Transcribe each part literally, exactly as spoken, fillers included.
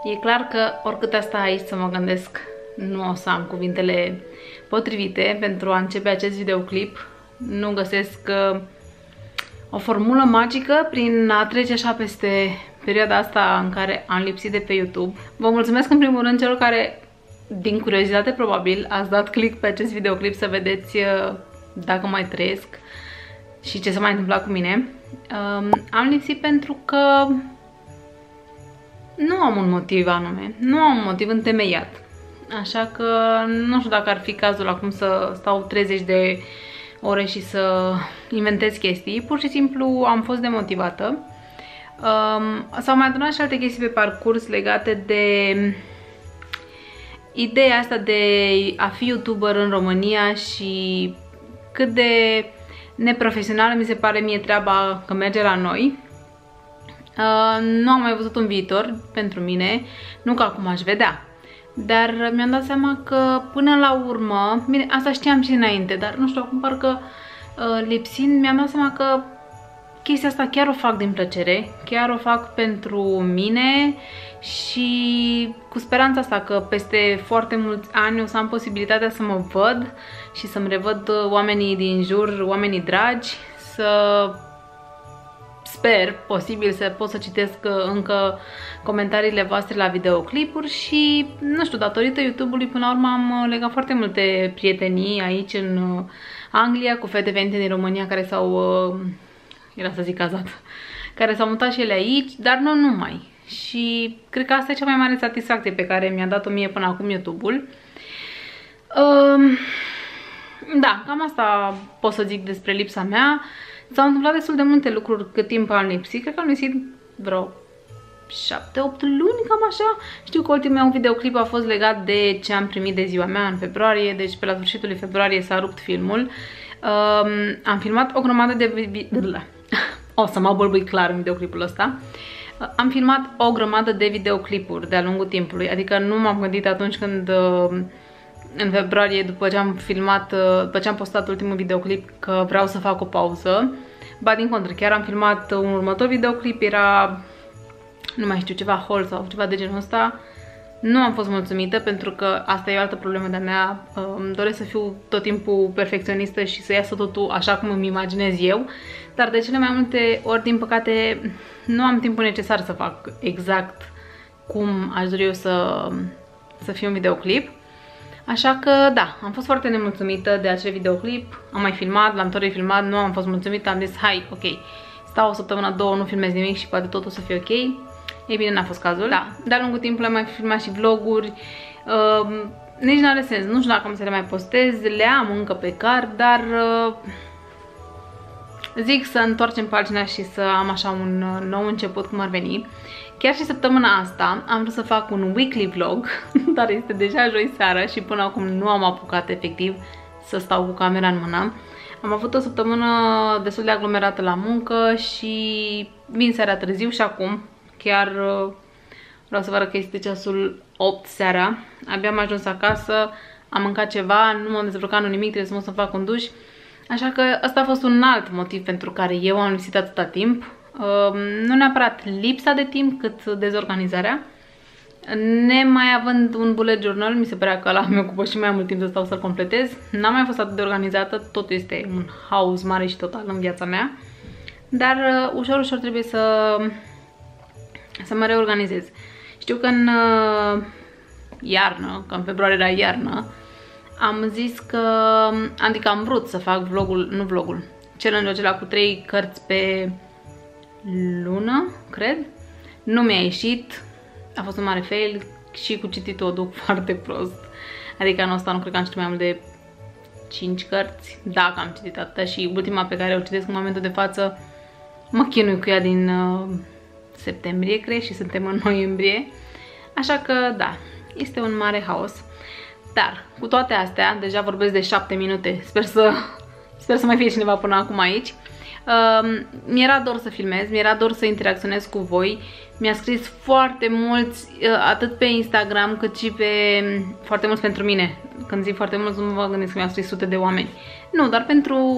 E clar că oricât asta aici să mă gândesc, nu o să am cuvintele potrivite pentru a începe acest videoclip. Nu găsesc uh, o formulă magică prin a trece așa peste perioada asta în care am lipsit de pe YouTube. Vă mulțumesc în primul rând celor care, din curiozitate probabil, ați dat click pe acest videoclip să vedeți uh, dacă mai trăiesc și ce s-a mai întâmplat cu mine. Uh, am lipsit pentru că nu am un motiv anume, nu am un motiv întemeiat. Așa că nu știu dacă ar fi cazul acum să stau treizeci de ore și să inventez chestii. Pur și simplu am fost demotivată. Um, S-au mai adunat și alte chestii pe parcurs legate de ideea asta de a fi YouTuber în România și cât de neprofesională mi se pare mie treaba că merge la noi. Uh, nu am mai văzut un viitor pentru mine, nu că acum aș vedea. Dar mi-am dat seama că până la urmă, bine, asta știam și înainte, dar nu știu, acum parcă uh, lipsind, mi-am dat seama că chestia asta chiar o fac din plăcere, chiar o fac pentru mine și cu speranța asta că peste foarte mulți ani o să am posibilitatea să mă văd și să-mi revăd oamenii din jur, oamenii dragi, să sper, posibil, să pot să citesc încă comentariile voastre la videoclipuri și, nu știu, datorită YouTube-ului până la urmă am legat foarte multe prietenii aici în Anglia cu fete venite din România care s-au, era să zic cazat, care s-au mutat și ele aici, dar nu numai. Și cred că asta e cea mai mare satisfacție pe care mi-a dat-o mie până acum YouTube-ul. Uh, da, cam asta pot să zic despre lipsa mea. S-au întâmplat destul de multe lucruri cât timp am lipsit. Cred că am lipsit vreo șapte opt luni, cam așa. Știu că ultimul meu videoclip a fost legat de ce am primit de ziua mea în februarie. Deci pe la sfârșitul lui februarie s-a rupt filmul. um, Am filmat o grămadă de... O să mă bălbui clar în videoclipul ăsta. uh, Am filmat o grămadă de videoclipuri de-a lungul timpului. Adică nu m-am gândit atunci când... Uh, în februarie, după ce am filmat, după ce am postat ultimul videoclip, că vreau să fac o pauză. Ba din contră, chiar am filmat un următor videoclip, era, nu mai știu, ceva haul sau ceva de genul ăsta. Nu am fost mulțumită pentru că asta e o altă problemă de-a mea. Îmi doresc să fiu tot timpul perfecționistă și să iasă totul așa cum îmi imaginez eu. Dar de cele mai multe ori, din păcate, nu am timpul necesar să fac exact cum aș dori eu să, să fie un videoclip. Așa că, da, am fost foarte nemulțumită de acel videoclip, am mai filmat, l-am tot refilmat, nu am fost mulțumită, am zis, hai, ok, stau o săptămână, două, nu filmez nimic și poate totul să fie ok. Ei bine, n-a fost cazul. Da, de-a lungul timpului am mai filmat și vloguri, uh, nici n-are sens, nu știu dacă am să le mai postez, le am încă pe card, dar uh, zic să întoarcem pagina și să am așa un uh, nou început cum ar veni. Chiar și săptămâna asta am vrut să fac un weekly vlog, dar este deja joi seara și până acum nu am apucat efectiv să stau cu camera în mână. Am avut o săptămână destul de aglomerată la muncă și vin seara târziu și acum chiar vreau să vă arăt că este ceasul opt seara. Abia am ajuns acasă, am mâncat ceva, nu m-am dezbrăcat, nu nimic, trebuie să mă să fac un duș. Așa că ăsta a fost un alt motiv pentru care eu am lipsit atâta timp. Uh, nu neapărat lipsa de timp, cât dezorganizarea. Nemai având un bullet journal, mi se părea că ăla mi ocupă și mai mult timp să stau să-l completez. N-am mai fost atât de organizată, totul este un haos mare și total în viața mea. Dar uh, ușor, ușor trebuie să, să mă reorganizez. Știu că în uh, iarnă, că în februarie era iarnă, am zis că, adică am vrut să fac vlogul, nu vlogul, challenge-ul acela cu trei cărți pe lună, cred. Nu mi-a ieșit, a fost un mare fail și cu cititul o duc foarte prost. Adică anul ăsta nu cred că am citit mai mult de cinci cărți, dacă am citit atâta, și ultima pe care o citesc în momentul de față mă chinui cu ea din uh, septembrie, cred, și suntem în noiembrie. Așa că, da, este un mare haos. Dar, cu toate astea, deja vorbesc de șapte minute, sper să, sper să mai fie cineva până acum aici. Uh, mi-era dor să filmez, mi-era dor să interacționez cu voi. Mi-a scris foarte mulți, uh, atât pe Instagram cât și pe... foarte mulți pentru mine. Când zic foarte mulți, nu vă gândiți că mi-au scris sute de oameni. Nu, dar pentru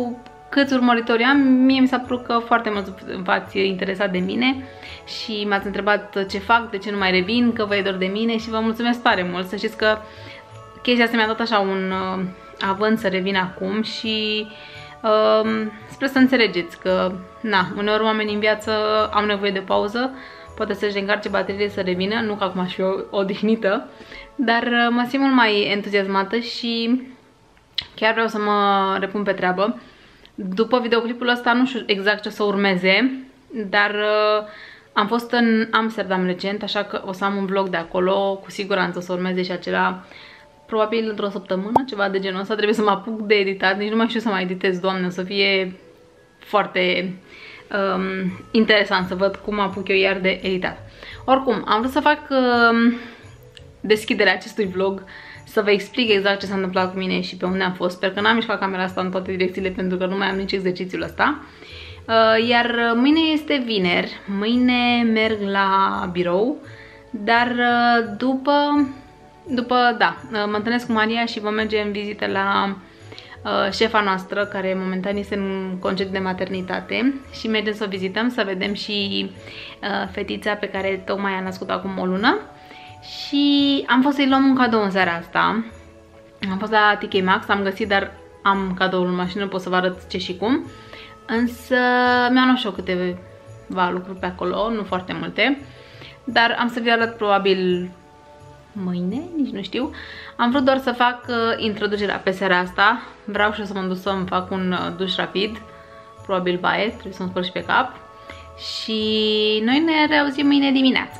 câți urmăritori am, mie mi s-a părut că foarte mulți v-ați interesat de mine și m-ați întrebat ce fac, de ce nu mai revin, că vă e dor de mine și vă mulțumesc tare mult. Să știți că chestia asta mi-a dat așa un uh, avânt să revin acum și uh, sper să înțelegeți că, na, uneori oamenii în viață au nevoie de pauză, poate să-și încarce bateriile să revină, nu că acum aș fi odihnită, dar uh, mă simt mult mai entuziasmată și chiar vreau să mă repun pe treabă. După videoclipul ăsta nu știu exact ce o să urmeze, dar uh, am fost în Amsterdam recent, așa că o să am un vlog de acolo, cu siguranță o să urmeze și acela, probabil într-o săptămână, ceva de genul ăsta. Trebuie să mă apuc de editat, nici nu mai știu să mai editez, Doamne, o să fie foarte um, interesant să văd cum apuc eu iar de editat. Oricum, am vrut să fac uh, deschiderea acestui vlog, să vă explic exact ce s-a întâmplat cu mine și pe unde am fost. Sper că n-am mișcat camera asta în toate direcțiile pentru că nu mai am nici exercițiul ăsta. Uh, iar mâine este vineri, mâine merg la birou, dar uh, după, după, da, uh, mă întâlnesc cu Maria și vom merge în vizită la uh, șefa noastră, care momentan este în concediu de maternitate și mergem să o vizităm, să vedem și uh, fetița pe care tocmai a născut acum o lună. Și am fost să-i luăm un cadou în seara asta. Am fost la T K Maxx, am găsit, dar am cadoul în mașină, pot să vă arăt ce și cum. Însă mi-am luat și eu câteva lucruri pe acolo, nu foarte multe, dar am să vi arăt probabil mâine, nici nu știu. Am vrut doar să fac uh, introducerea pe seara asta. Vreau și eu să mă duc să-mi fac un uh, duș rapid, probabil baie, trebuie să-mi spăl și pe cap. Și noi ne reauzim mâine dimineață.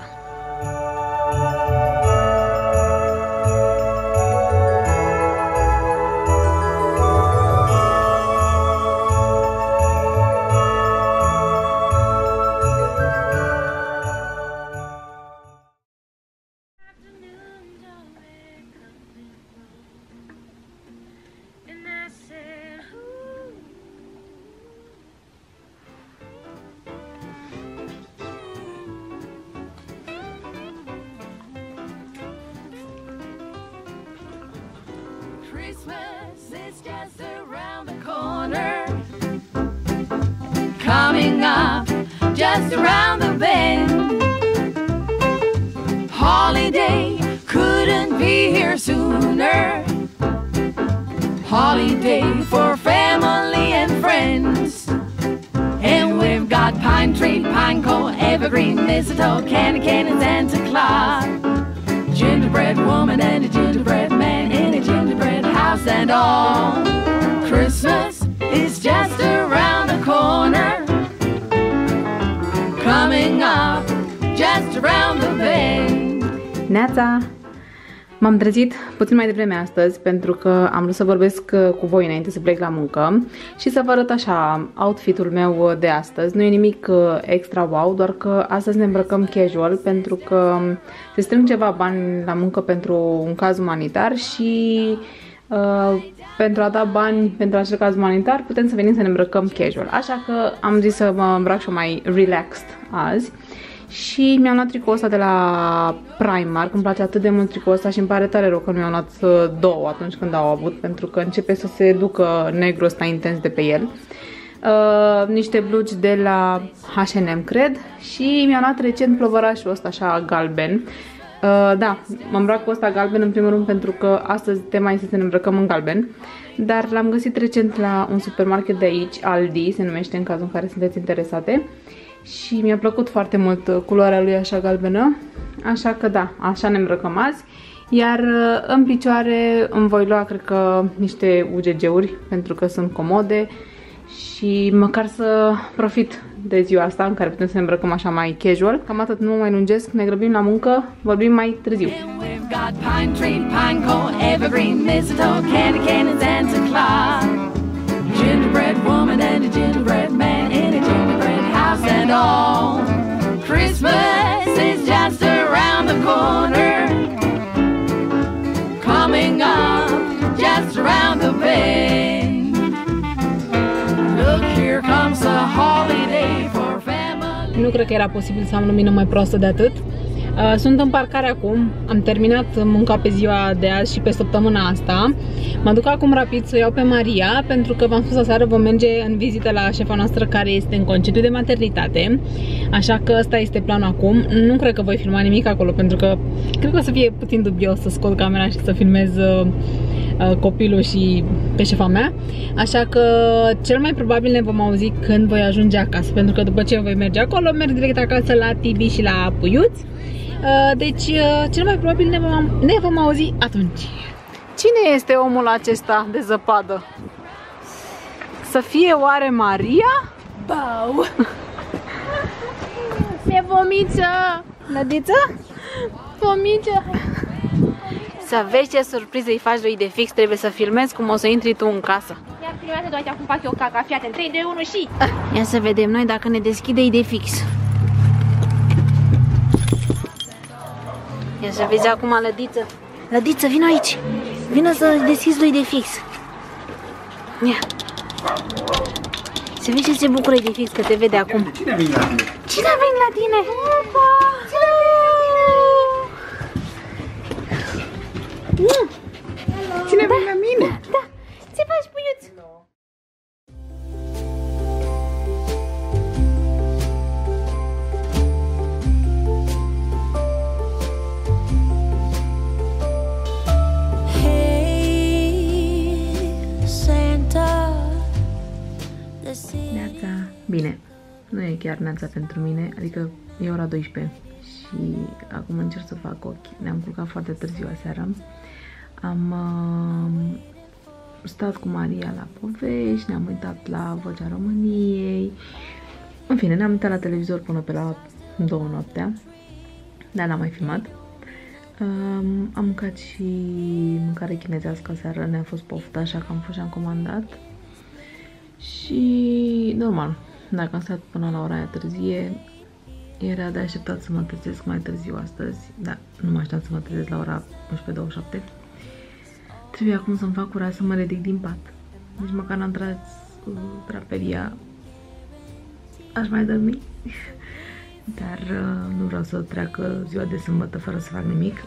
Christmas is just around the corner, coming up just around the bend. Holiday couldn't be here sooner. Holiday for family and friends. And we've got pine tree, pine cone, evergreen, mistletoe, candy cane and Santa Claus, gingerbread woman and a gingerbread man in a gingerbread house and all. Christmas is just around the corner, coming up just around the bend. Neața! M-am trezit puțin mai devreme astăzi pentru că am vrut să vorbesc cu voi înainte să plec la muncă și să vă arăt așa outfit-ul meu de astăzi. Nu e nimic extra wow, doar că astăzi ne îmbrăcăm casual pentru că se strâng ceva bani la muncă pentru un caz umanitar și uh, pentru a da bani pentru acel caz umanitar putem să venim să ne îmbrăcăm casual. Așa că am zis să mă îmbrac și mai relaxed azi. Și mi-am luat tricoul ăsta de la Primark, îmi place atât de mult tricoul ăsta și îmi pare tare rău că nu mi-am luat două atunci când au avut, pentru că începe să se ducă negru ăsta intens de pe el. Uh, niște blugi de la H and M, cred, și mi-am luat recent plovărașul ăsta așa galben. Uh, da, mă îmbrac cu ăsta galben în primul rând pentru că astăzi tema este să ne îmbrăcăm în galben, dar l-am găsit recent la un supermarket de aici, Aldi, se numește, în cazul în care sunteți interesate. Și mi-a plăcut foarte mult culoarea lui așa galbenă, așa că da, așa ne îmbrăcăm azi. Iar în picioare îmi voi lua, cred că, niște U G G-uri, pentru că sunt comode și măcar să profit de ziua asta în care putem să ne îmbrăcăm așa mai casual. Cam atât, nu mă mai lungesc, ne grăbim la muncă, vorbim mai târziu. And all. Christmas is just around the corner, coming up just around the bend. Look, here comes a holiday for family. Nu cred că era posibil să am lumină mai proastă de atât. Sunt în parcare acum, am terminat munca pe ziua de azi și pe săptămâna asta. Mă duc acum rapid să o iau pe Maria, pentru că v-am spus aseară vom merge în vizită la șefa noastră care este în concediu de maternitate. Așa că ăsta este planul acum. Nu cred că voi filma nimic acolo, pentru că cred că o să fie puțin dubios să scot camera și să filmez uh, copilul și pe șefa mea. Așa că cel mai probabil ne vom auzi când voi ajunge acasă, pentru că după ce voi merge acolo, merg direct acasă la Tibi și la Puiuț. Deci cel mai probabil ne vom, ne vom auzi atunci. Cine este omul acesta de zăpadă? Să fie oare Maria? Bau! Se vomiță! Lădiță? Vomiță! Să vezi ce surpriză îi faci lui de fix, trebuie să filmezi cum o să intri tu în casă. Ia filmează doar acum fac eu caca, fii atent, trei, doi, unu și... Ia să vedem noi dacă ne deschide ei de fix. Ia să vezi acum, Lădiță. Lădiță, vină aici. Vină să deschizi lui de fix. Ia. Să vezi ce se bucură de fix că te vede acum. Cine a venit la tine? Cine a venit la tine? Opa! Cine a venit la tine? Cine a venit la mine? Da. Ce faci, Puiuț? Neața, bine, nu e chiar neața pentru mine, adică e ora douăsprezece și acum încerc să fac ochi. Ne-am culcat foarte târziu aseară. Am uh, stat cu Maria la povești, ne-am uitat la Vocea României. În fine, ne-am uitat la televizor până pe la două noaptea, dar n-am mai filmat. Um, am mâncat și mâncare chinezească aseară, ne-a fost poftă, așa că am fost și am comandat. Și normal, dacă am stat până la ora aia târzie, era de așteptat să mă trezesc mai târziu astăzi. Da, nu mă așteptam să mă trezesc la ora unsprezece douăzeci și șapte. Trebuie acum să-mi fac curaj să mă ridic din pat. Nici măcar n-am tras uh, draperia. Aș mai dormi. Dar uh, nu vreau să treacă ziua de sâmbătă fără să fac nimic.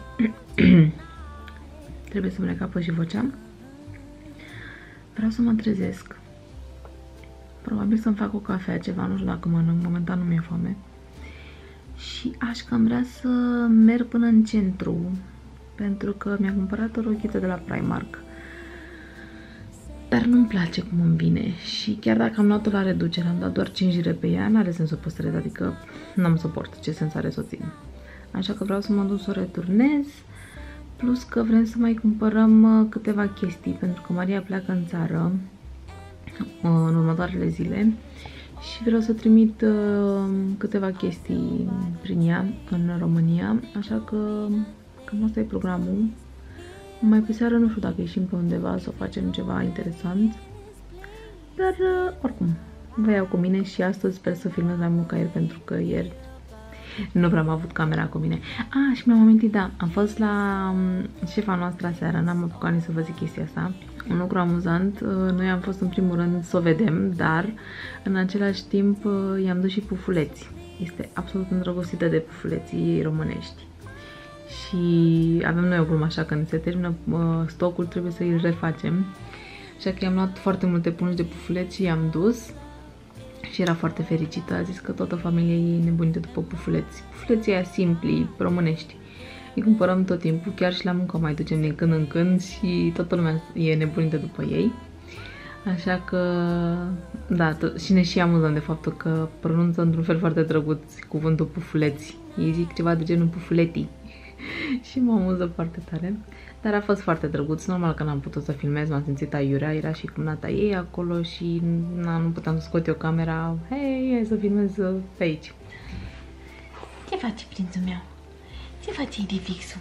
Trebuie să-mi recapă și vocea. Vreau să mă trezesc. Probabil să-mi fac o cafea, ceva, nu știu dacă mănânc, momentan nu mi-e foame. Și aș cam vrea să merg până în centru, pentru că mi-am cumpărat o rochiță de la Primark. Dar nu-mi place cum îmi vine și chiar dacă am luat-o la reducere, am dat doar cinci lire pe ea, n-are sens să o păstrez, adică n-am suport, ce sens are să o țin. Așa că vreau să mă duc să o returnez, plus că vrem să mai cumpărăm câteva chestii, pentru că Maria pleacă în țară în următoarele zile și vreau să trimit uh, câteva chestii prin ea în România, așa că cam asta e programul. Mai pe seară nu știu dacă ieșim pe undeva să facem ceva interesant, dar uh, oricum vă iau cu mine și astăzi sper să filmez mai mult ca ieri, pentru că ieri nu prea am avut camera cu mine. Ah, și mi-am amintit, da, am fost la șefa noastră aseară, n-am apucat nici să vă zic chestia asta. Un lucru amuzant, noi am fost în primul rând să o vedem, dar în același timp i-am dus și pufuleți. Este absolut îndrăgostită de pufuleții românești. Și avem noi o glumă așa, când se termină stocul trebuie să îl refacem. Așa că i-am luat foarte multe pungi de pufuleți și i-am dus. Și era foarte fericită, a zis că toată familia ei e nebunită după pufuleți. Pufuleții aia simpli, românești. Îi cumpărăm tot timpul, chiar și la muncă mai ducem din când în când și toată lumea e nebunită după ei. Așa că, da, și ne și amuzăm de faptul că pronunță într-un fel foarte drăguț cuvântul pufuleți. Ei zic ceva de genul pufuletii. Și mă amuză foarte tare. Dar a fost foarte drăguț, normal că n-am putut să filmez, m-am simțit aiurea, era și cumnata ei acolo și na, nu puteam să scot eu camera. Hei, hai să filmez pe aici. Ce faci, prințul meu? Ce faci de fixul?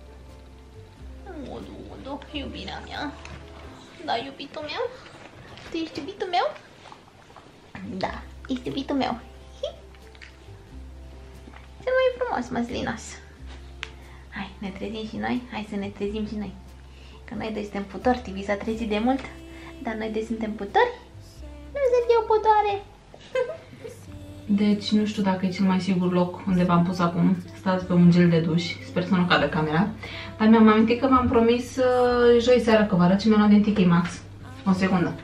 Odu, odu, iubirea mea. Da, iubitul meu? Tu ești iubitul meu? Da, ești iubitul meu. Cel mai frumos, măslinos. Hai, ne trezim și noi? Hai să ne trezim și noi. Că noi doi suntem putori, Tibi s-a trezit de mult, dar noi doi suntem putori. Nu sunt eu putoare. Deci nu știu dacă e cel mai sigur loc unde v-am pus acum. Stați pe un gel de duș, sper să nu cadă camera. Dar mi-am amintit că v-am promis uh, joi seara că vă arăt ce mi-am luat din T K Maxx. O secundă.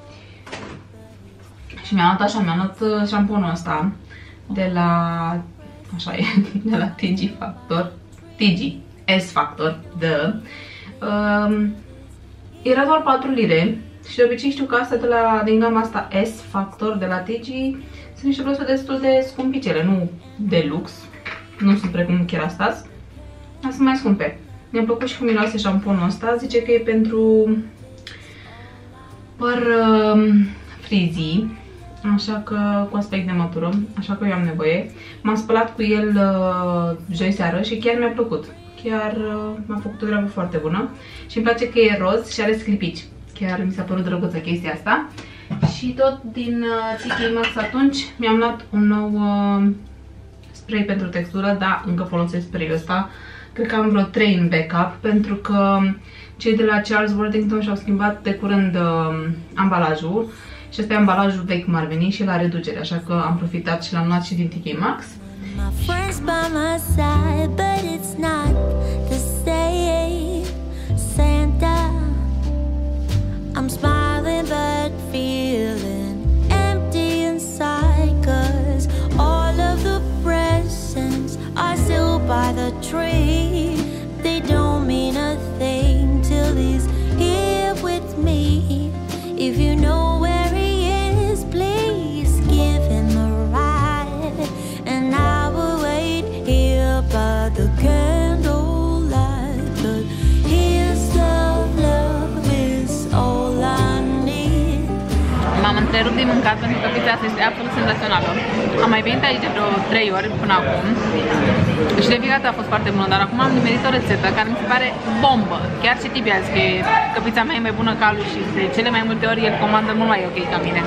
Și mi-am luat așa, mi-am luat uh, șamponul ăsta de la, așa e, de la T G Factor, T G S Factor, de. Uh, era doar patru lire și de obicei știu că astea de la, din gama asta S Factor de la T G sunt niște produse destul de scumpicele, nu de lux, nu sunt precum Kerastase, dar sunt mai scumpe. Mi-a plăcut și cum miroase șamponul ăsta, zice că e pentru păr uh, frizzy, așa că cu aspect de mătură, așa că eu am nevoie. M-am spălat cu el uh, joi seară și chiar mi-a plăcut. Chiar uh, m-a făcut o treabă foarte bună și îmi place că e roz și are sclipici. Chiar mi s-a părut drăguță chestia asta. Și tot din uh, T K Maxx atunci mi-am luat un nou uh, spray pentru textură, dar încă folosesc spray-ul ăsta. Cred că am vreo trei în backup, pentru că cei de la Charles Worthington și-au schimbat de curând uh, ambalajul. Și ăsta e ambalajul vechi cum ar veni și la reducere, așa că am profitat și l-am luat și din T K Maxx. I'm smiling but feeling empty inside, 'cause all of the presents are still by the tree. They don't mean a thing till he's here with me. If you know where he is, please give him a ride, and I will wait here by the candlelight. But his love, love is all I need. M-am întrerupt din mâncat pentru că pizza asta este absolut senzațională. Am mai venit aici de vreo trei ori până acum și de fiecare dată a fost foarte bună, dar acum am nimerit o rețetă care mi se pare bombă. Chiar și Tibi a zis că, că pizza mea e mai bună ca lui și de cele mai multe ori el comandă mult mai ok ca mine.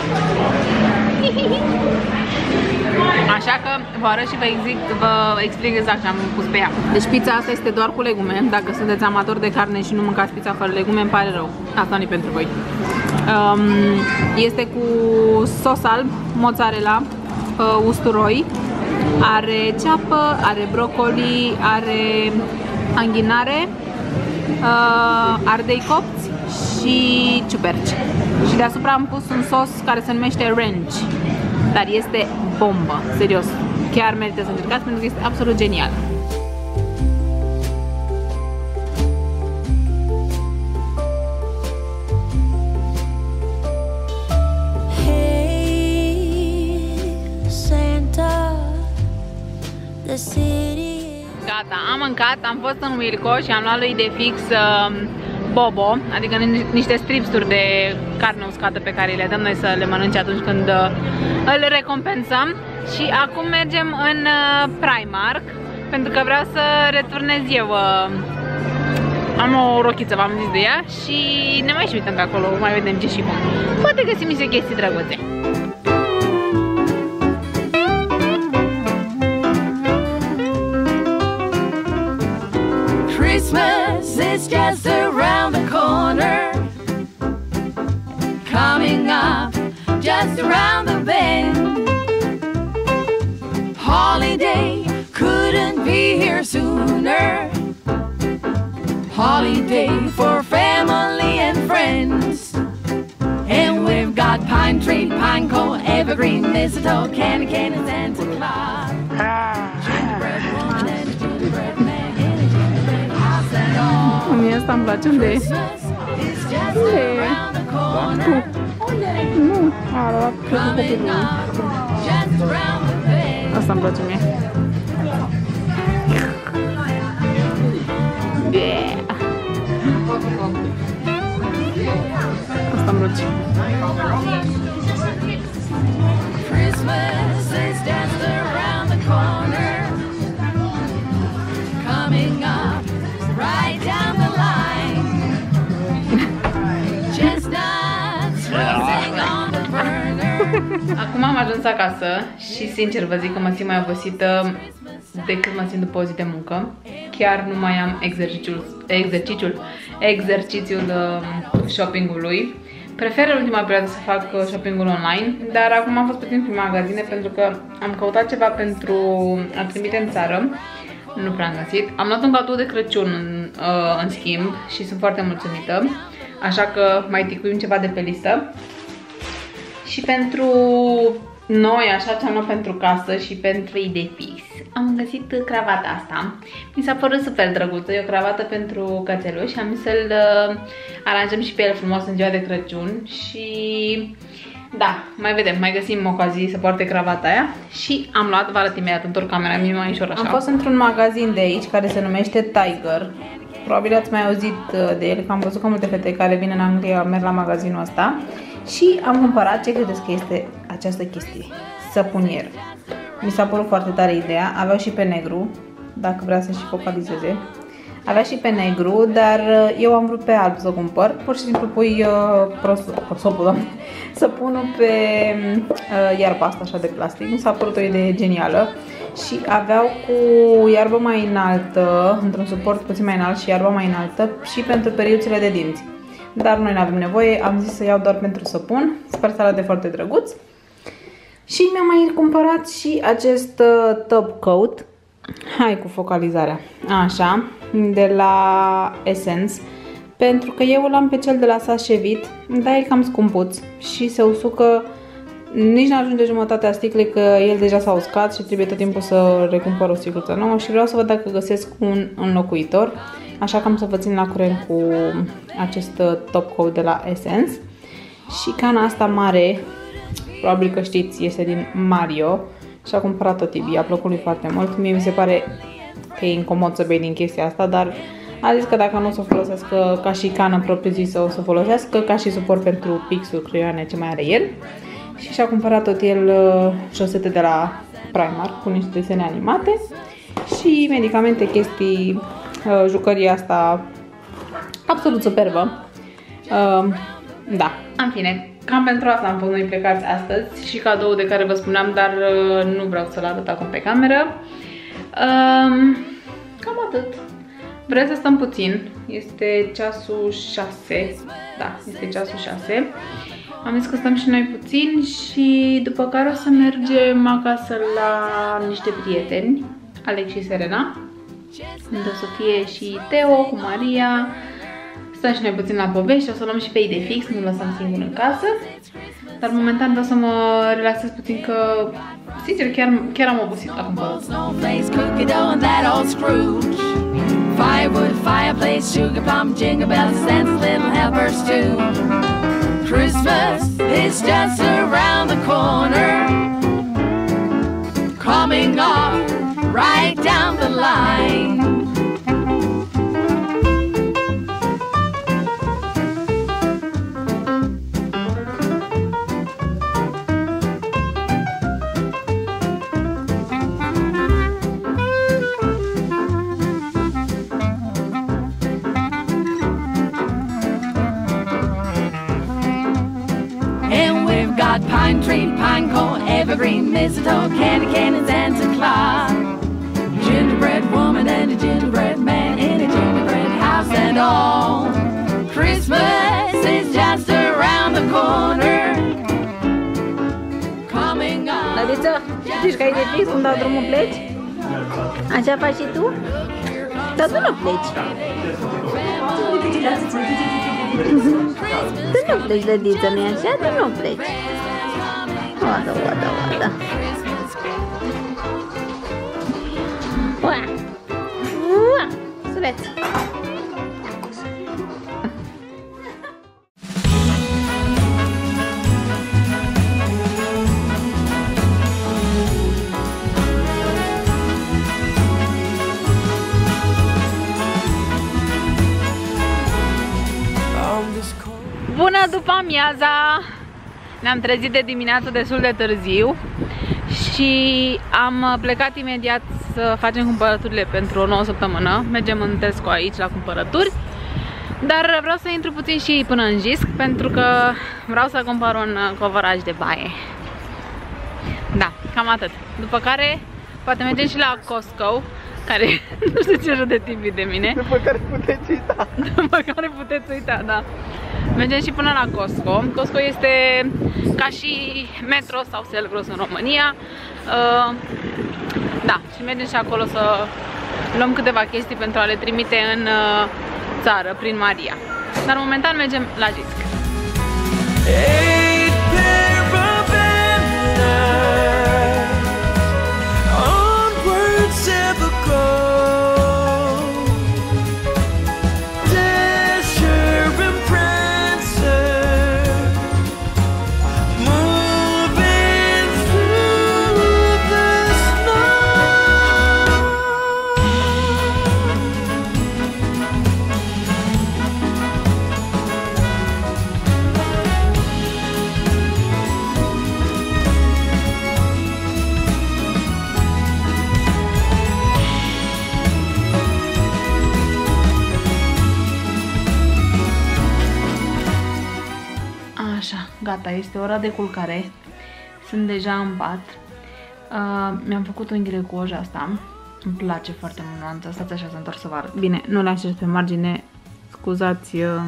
Așa că vă arăt și vă, explic, vă explic exact ce am pus pe ea. Deci pizza asta este doar cu legume. Dacă sunteți amatori de carne și nu mâncați pizza fără legume, îmi pare rău. Asta nu e pentru voi. Um, este cu sos alb, mozzarella, uh, usturoi, are ceapă, are brocoli, are anghinare, uh, ardei copți și ciuperci. Și deasupra am pus un sos care se numește ranch, dar este bombă, serios. Chiar merită să încercați pentru că este absolut genial. Gata, am mâncat, am fost în Wilco și am luat lui de fix uh, bobo, adică niște stripsuri de carne uscată pe care le dăm noi să le mănânce atunci când uh, îl recompensăm. Și acum mergem în uh, Primark, pentru că vreau să returnez eu. Uh, am o rochiță, v-am zis de ea, și ne mai și uităm pe acolo, mai vedem ce și cum. Poate găsim niște chestii drăguțe. Christmas is just around the corner, coming up just around the bend. Holiday couldn't be here sooner. Holiday for family and friends. And we've got pine tree, pine cone, evergreen, mistletoe, candy cane, and Santa Claus. Gingerbread woman and gingerbread man in a gingerbread house and all. Mie asta îmi place, unde e? Christmas is just around the corner. Nu, a luat Coming up just around the bend. asta îmi place mie. Yeah. Asta îmi place. Christmas is just around the corner, coming up right down the line. Chestnuts roasting on the burner. Acum am ajuns acasă și sincer vă zic că mă simt mai obosită decât mă simt după o zi de muncă. Chiar nu mai am exercițiul, exercițiul, exercițiul uh, shoppingului, Prefer în ultima perioadă să fac shopping-ul online, dar acum am fost puțin prin magazine pentru că am căutat ceva pentru a trimite în țară. Nu prea am găsit. Am luat un cadou de Crăciun în, uh, în schimb și sunt foarte mulțumită. Așa că mai ticuim ceva de pe listă. Și pentru noi, așa ce am luat pentru casă și pentru idei fix, am găsit cravata asta. Mi s-a părut super drăguță, e o cravată pentru cățeluș și am zis să-l uh, aranjăm și pe el frumos în ziua de Crăciun. Și da, mai vedem, mai găsim ocazii să poarte cravata aia. Și am luat, vă arăt imediat, întorc camera, mi-e mai ușor așa. Am fost într-un magazin de aici care se numește Tiger. Probabil ați mai auzit de el, că am văzut că multe fete care vin în Anglia merg la magazinul ăsta. Și am cumpărat, ce credeți că este această chestie? Săpunier. Mi s-a părut foarte tare ideea, avea și pe negru, dacă vrea să și focalizeze. Avea și pe negru, dar eu am vrut pe alb să cumpăr. Pur și simplu pui uh, prosopul, doamne, săpunul pe uh, iarba asta așa de plastic. Mi s-a părut o idee genială. Și aveau cu iarbă mai înaltă, într-un suport puțin mai înalt și iarba mai înaltă și pentru periuțele de dinți. Dar noi nu avem nevoie, am zis să iau doar pentru săpun. Sper să arate foarte drăguț. Și mi-am mai cumpărat și acest uh, top coat. Hai cu focalizarea. Așa, de la Essence. Pentru că eu l-am pe cel de la Sashevit, dar e cam scumpuț și se usucă. Nici nu ajunge jumătatea sticlei, că el deja s-a uscat și trebuie tot timpul să recumpăr o sticluță nouă. Și vreau să văd dacă găsesc un înlocuitor. Așa că am să vă țin la curent cu acest top coat de la Essence. Și cana asta mare, probabil că știți, este din Mario. Și a cumpărat-o Tibi, a plăcut lui foarte mult. Mie mi se pare că e incomod să bei din chestia asta, dar a zis că dacă nu o să o folosească ca și cană propriu-zisă, o să o folosească ca și suport pentru pixuri, creioane, ce mai are el. Și și-a cumpărat tot el șosete de la Primark cu niște desene animate și medicamente, chestii, jucăria asta absolut superbă. Da, în fine, cam pentru asta am fost noi plecați astăzi și cadou de care vă spuneam, dar nu vreau să-l arăt acum pe cameră. Cam atât. Vreau să stăm puțin. Este ceasul șase. Da, este ceasul șase. Am zis că stăm și noi puțin și după care o să mergem acasă la niște prieteni, Alex și Serena, unde o să fie și Teo cu Maria. Stăm și noi puțin la povești, o să luăm și pe idei fix, nu lăsăm singur în casă. Dar momentan vreau să mă relaxez puțin, că sincer chiar, chiar am obosit la cumpărat. Firewood, fireplace, sugar plum, jingle bells, and little helpers too. Christmas is just around the corner, coming up right down the line. Pine tree, pine cone, evergreen, mistletoe, candy cane, and Santa Claus. Gingerbread woman and a gingerbread man in a gingerbread house and all. Christmas is just around the corner, coming on. Nădiță, știi că ai de fix când dau drumul pleci? Așa faci și tu? Dar tu nu pleci. Tu nu pleci, Nădiță, nu-i așa? Tu nu pleci. Oada, oada, oada. Ua! Ua! Suleț! Bună după amiaza! Ne-am trezit de dimineață destul de târziu și am plecat imediat să facem cumpărăturile pentru o nouă săptămână. Mergem în Tesco aici la cumpărături, dar vreau să intru puțin și până în Jisc pentru că vreau să cumpăr un covoraj de baie. Da, cam atât. După care poate mergem și la Costco, care nu știu ce râde Tibi de mine. După care puteți uita. După care puteți uita, da. Mergem și până la Costco. Costco este ca și Metro sau Selgros în România. Uh, da, și mergem și acolo să luăm câteva chestii pentru a le trimite în uh, țară, prin Maria. Dar momentan mergem la Jysk. Gata, este ora de culcare. Sunt deja în pat. Uh, Mi-am făcut unghiile cu oja asta. Îmi place foarte mult nuanța. Stați așa, să întorc să vă arăt. Bine, nu le așez pe margine. Scuzați uh,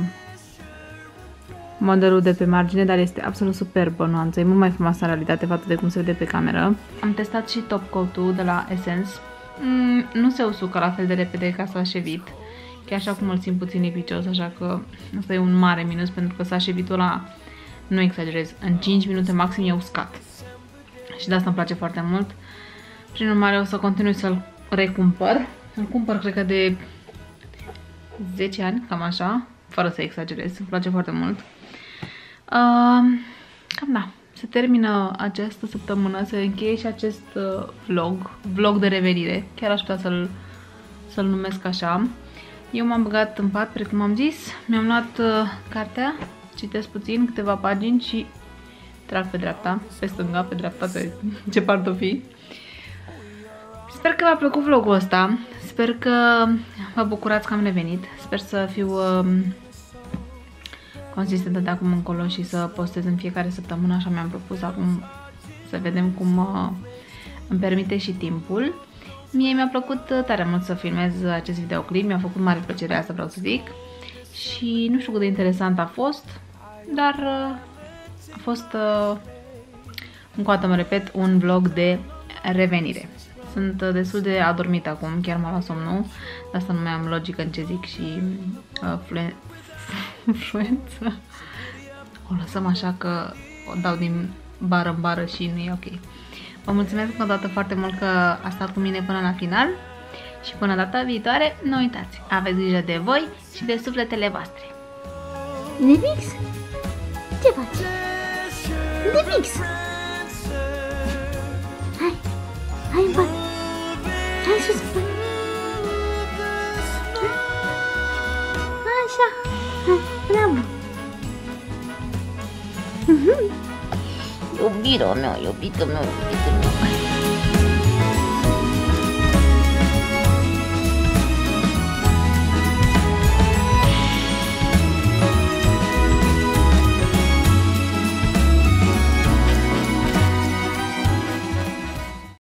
modelul de pe margine, dar este absolut superbă nuanța. E mult mai frumoasă în realitate față de cum se vede pe cameră. Am testat și top coat-ul de la Essence. Mm, nu se usucă la fel de repede ca Sașevit. Chiar așa cum îl simt puțin lipicios, așa că asta e un mare minus, pentru că Sașevitul ăla, nu exagerez, în cinci minute maxim e uscat. Și de asta îmi place foarte mult. Prin urmare o să continui să-l recumpăr. Îl cumpăr cred că de zece ani, cam așa, fără să exagerez, îmi place foarte mult. Uh, cam da, se termină această săptămână, se încheie și acest uh, vlog, vlog de revenire, chiar aș putea să-l să-l numesc așa. Eu m-am băgat în pat, precum am zis, mi-am luat uh, cartea, citesc puțin, câteva pagini și trag pe dreapta, pe stânga, pe dreapta, pe ce parte o fi. Sper că v-a plăcut vlogul ăsta, sper că vă bucurați că am revenit, sper să fiu uh, consistentă de acum încolo și să postez în fiecare săptămână, așa mi-am propus. Acum să vedem cum uh, îmi permite și timpul. Mie mi-a plăcut tare mult să filmez acest videoclip, mi-a făcut mare plăcere, asta vreau să zic. Și nu știu cât de interesant a fost, dar uh, a fost, uh, încă o dată mă repet, un vlog de revenire. Sunt uh, destul de adormită acum, chiar m-a luat somnul, de asta nu mai am logică în ce zic și uh, fluen... fluență. O lăsăm așa că o dau din bară în bară și nu e ok. Vă mulțumesc încă o dată foarte mult că a stat cu mine până la final și până data viitoare, nu uitați, aveți grijă de voi și de sufletele voastre. Nemix? Ce faci? Nemix! Hai, hai în pat! Hai sus în pat! Așa, hai, bravo! Iubirea mea, iubitul meu, iubitul.